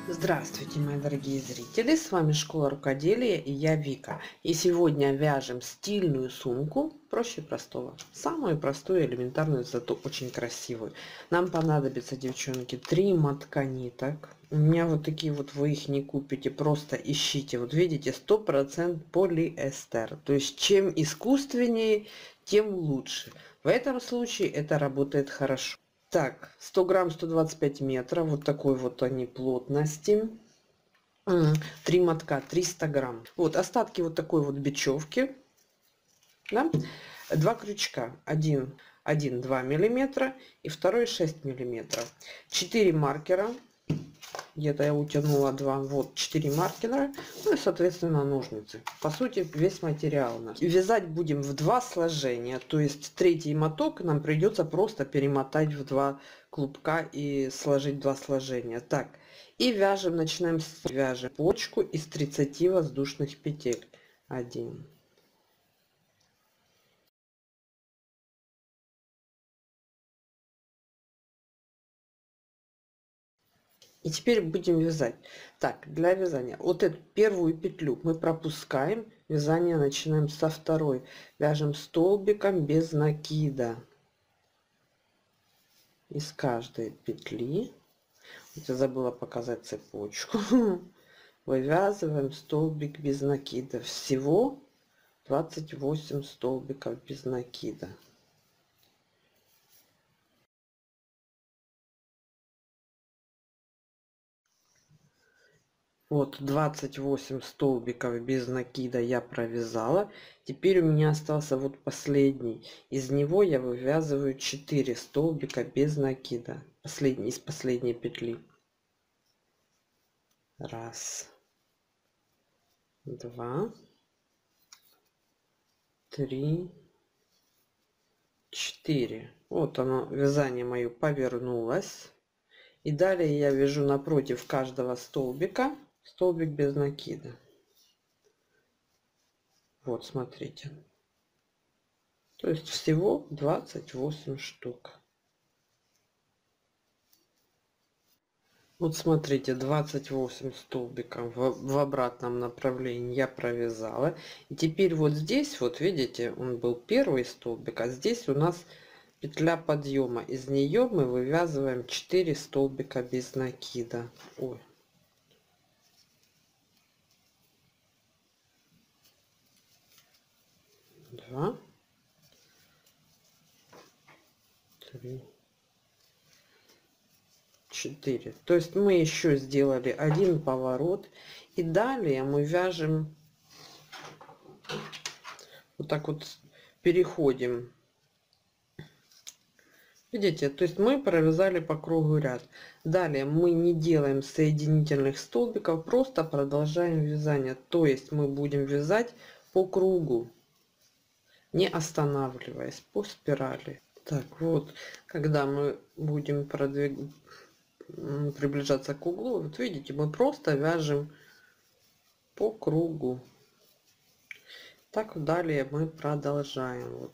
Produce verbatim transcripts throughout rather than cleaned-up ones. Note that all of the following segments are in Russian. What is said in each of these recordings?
Здравствуйте, мои дорогие зрители! С вами Школа Рукоделия и я Вика. И сегодня вяжем стильную сумку, проще простого. Самую простую, элементарную, зато очень красивую. Нам понадобится, девчонки, три мотка ниток. У меня вот такие вот, вы их не купите, просто ищите. Вот видите, сто процентов полиэстер. То есть чем искусственнее, тем лучше. В этом случае это работает хорошо. Так, сто грамм, сто двадцать пять метров, вот такой вот они плотности. Три мотка, триста грамм. Вот остатки вот такой вот бечевки, да? Два крючка, один, один два миллиметра и второй шесть миллиметров. Четыре маркера, где-то я утянула два, вот четыре маркера, ну и соответственно ножницы. По сути весь материал у нас. Вязать будем в два сложения, то есть третий моток нам придется просто перемотать в два клубка и сложить два сложения. Так, и вяжем, начинаем с вяжем почку из тридцати воздушных петель. Один. И теперь будем вязать. Так, для вязания вот эту первую петлю мы пропускаем, вязание начинаем со второй, вяжем столбиком без накида из каждой петли. Вот я забыла показать цепочку. Вывязываем столбик без накида. Всего двадцать восемь столбиков без накида. Вот двадцать восемь столбиков без накида я провязала. Теперь у меня остался вот последний. Из него я вывязываю четыре столбика без накида. Последний из последней петли. Раз, два, три, четыре. Вот оно, вязание мое повернулось. И далее я вяжу напротив каждого столбика столбик без накида. Вот, смотрите. То есть всего двадцать восемь штук. Вот смотрите, двадцать восемь столбиков в, в обратном направлении я провязала. И теперь вот здесь, вот видите, он был первый столбик, а здесь у нас петля подъема. Из нее мы вывязываем четыре столбика без накида. Ой. Два. Три. четыре. То есть мы еще сделали один поворот. И далее мы вяжем вот так вот, переходим. Видите, то есть мы провязали по кругу ряд. Далее мы не делаем соединительных столбиков, просто продолжаем вязание. То есть мы будем вязать по кругу, не останавливаясь, по спирали. Так, вот, когда мы будем продвигать, приближаться к углу, вот видите, мы просто вяжем по кругу. Так далее мы продолжаем. Вот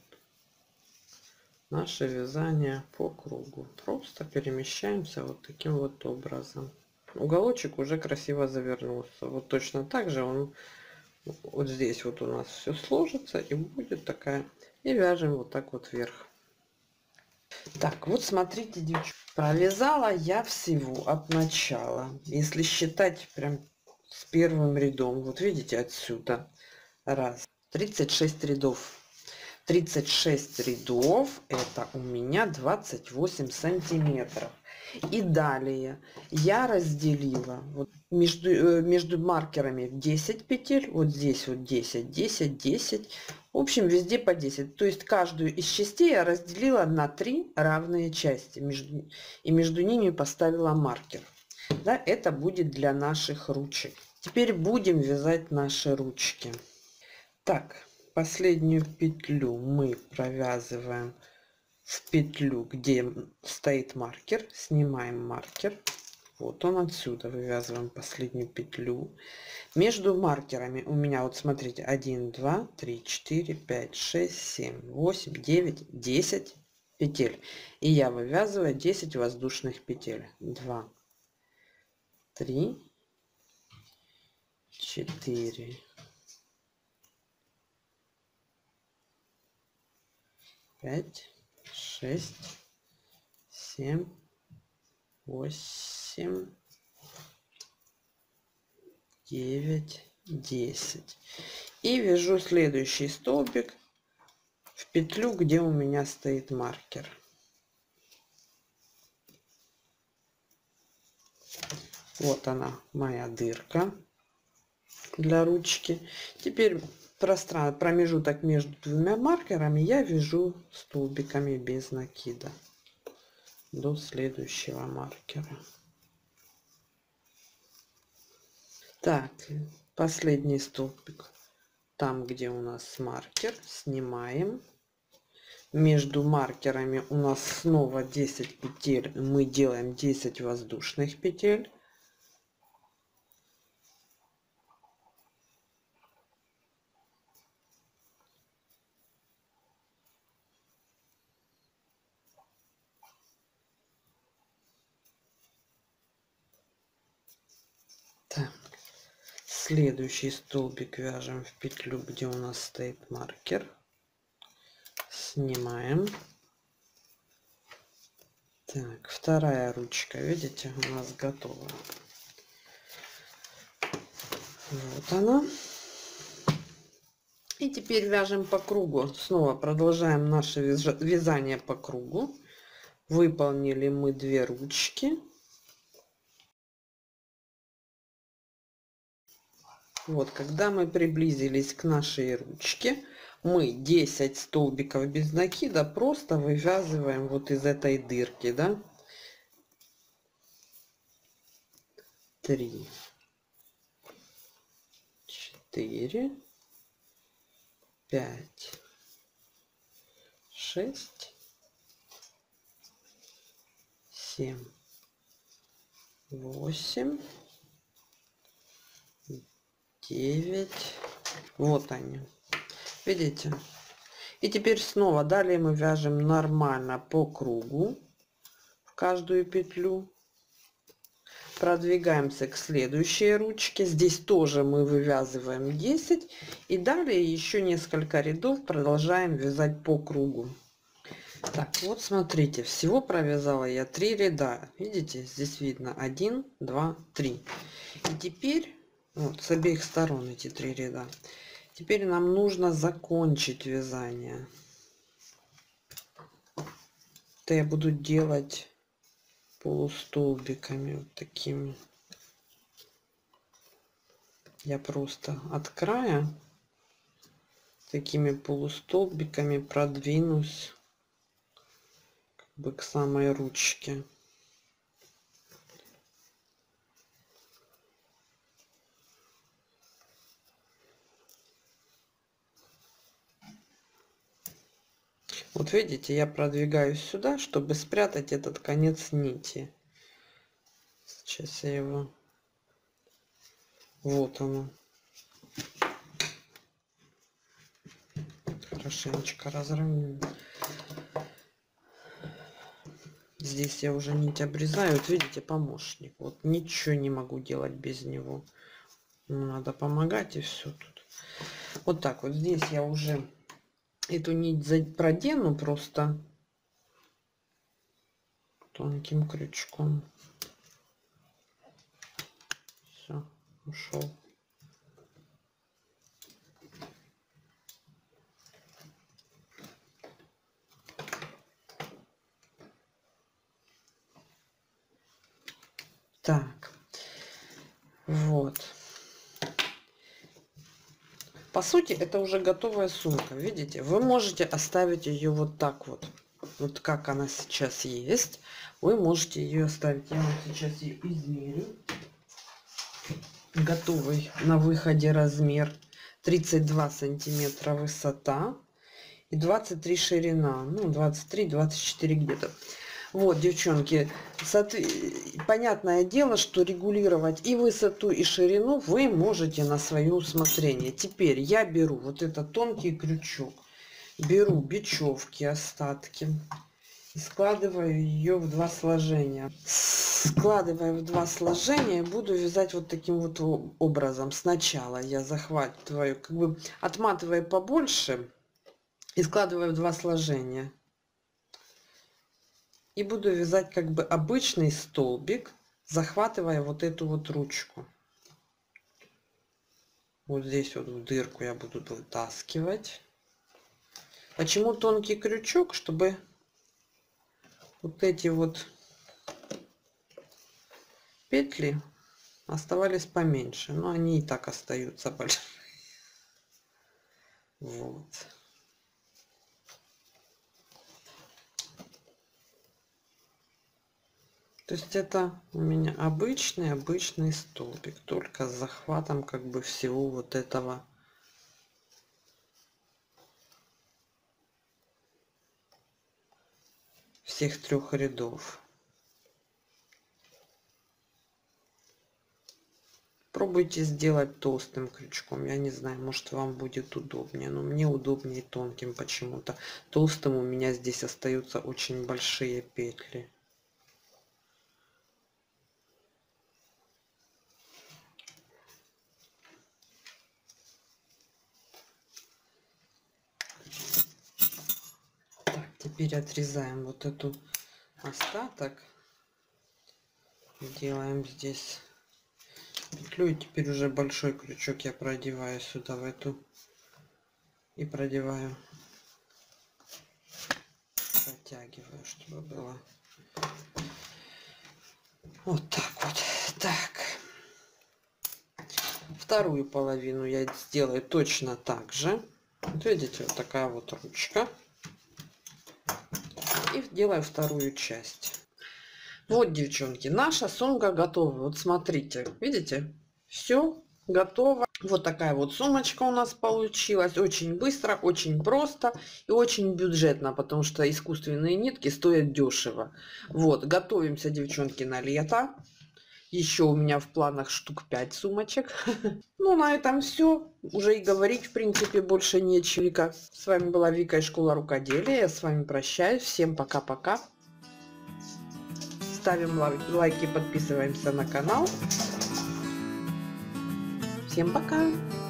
наше вязание по кругу. Просто перемещаемся вот таким вот образом. Уголочек уже красиво завернулся. Вот точно так же он вот здесь вот у нас все сложится и будет такая. И вяжем вот так вот вверх. Так, вот смотрите, девчонки, провязала я всего от начала, если считать прям с первым рядом, вот видите, отсюда раз, тридцать шесть рядов. тридцать шесть рядов, это у меня двадцать восемь сантиметров. И далее я разделила вот между между маркерами десять петель, вот здесь вот десять, десять, десять, в общем везде по десять. То есть каждую из частей я разделила на три равные части, между и между ними поставила маркер. Да, это будет для наших ручек. Теперь будем вязать наши ручки. Так, последнюю петлю мы провязываем в петлю, где стоит маркер, снимаем маркер, вот он отсюда, вывязываем последнюю петлю. Между маркерами у меня, вот смотрите, один, два, три, четыре, пять, шесть, семь, восемь, девять, десять петель, и я вывязываю десять воздушных петель. два, три, четыре, пять, шесть, семь, восемь, девять, десять. И вяжу следующий столбик в петлю, где у меня стоит маркер. Вот она, моя дырка для ручки. Теперь пространство, промежуток между двумя маркерами я вяжу столбиками без накида до следующего маркера. Так, последний столбик, там, где у нас маркер, снимаем. Между маркерами у нас снова десять петель. Мы делаем десять воздушных петель. Так. Следующий столбик вяжем в петлю, где у нас стоит маркер. Снимаем. Так, вторая ручка, видите, у нас готова. Вот она. И теперь вяжем по кругу. Снова продолжаем наше вязание по кругу. Выполнили мы две ручки. Вот, когда мы приблизились к нашей ручке, мы десять столбиков без накида просто вывязываем вот из этой дырки, да? три, четыре, пять, шесть, семь, восемь, девять. Вот они, видите? И теперь снова далее мы вяжем нормально по кругу в каждую петлю. Продвигаемся к следующей ручке. Здесь тоже мы вывязываем десять. И далее еще несколько рядов продолжаем вязать по кругу. Так, вот смотрите, всего провязала я три ряда. Видите, здесь видно один, два, три. И теперь вот с обеих сторон эти три ряда. Теперь нам нужно закончить вязание. Это я буду делать полустолбиками вот такими. Я просто от края такими полустолбиками продвинусь как бы к самой ручке. Вот видите, я продвигаюсь сюда, чтобы спрятать этот конец нити. Сейчас я его... Вот оно. Хорошенечко разровняю. Здесь я уже нить обрезаю. Вот видите, помощник. Вот ничего не могу делать без него. Надо помогать, и все тут. Вот так вот. Здесь я уже эту нить продену просто тонким крючком. Все, ушел. Так, вот. По сути, это уже готовая сумка. Видите, вы можете оставить ее вот так вот. Вот как она сейчас есть. Вы можете ее оставить. Я вот сейчас ее измерю. Готовый на выходе размер. тридцать два сантиметра высота. И двадцать три ширина. Ну, двадцать три двадцать четыре где-то. Вот, девчонки, понятное дело, что регулировать и высоту, и ширину вы можете на свое усмотрение. Теперь я беру вот этот тонкий крючок, беру бечевки остатки и складываю ее в два сложения. Складывая в два сложения, буду вязать вот таким вот образом. Сначала я захватываю, как бы отматываю побольше и складываю в два сложения. И буду вязать как бы обычный столбик, захватывая вот эту вот ручку. Вот здесь вот в дырку я буду вытаскивать. Почему тонкий крючок? Чтобы вот эти вот петли оставались поменьше, но они и так остаются большие. Вот. То есть это у меня обычный обычный столбик, только с захватом как бы всего вот этого всех трех рядов. Пробуйте сделать толстым крючком. Я не знаю, может вам будет удобнее, но мне удобнее тонким почему-то. Толстым у меня здесь остаются очень большие петли. Так, теперь отрезаем вот эту остаток. Делаем здесь петлю, и теперь уже большой крючок я продеваю сюда в эту и продеваю, протягиваю, чтобы было вот так вот. Так, вторую половину я сделаю точно так же. Вот видите, вот такая вот ручка, и делаю вторую часть. Вот, девчонки, наша сумка готова. Вот смотрите, видите, все готово. Вот такая вот сумочка у нас получилась. Очень быстро, очень просто и очень бюджетно, потому что искусственные нитки стоят дешево. Вот, готовимся, девчонки, на лето. Еще у меня в планах штук пять сумочек. Ну, на этом все. Уже и говорить, в принципе, больше нечего. Вика. С вами была Вика из Школы Рукоделия. Я с вами прощаюсь. Всем пока-пока. Ставим лайки, подписываемся на канал. Всем пока!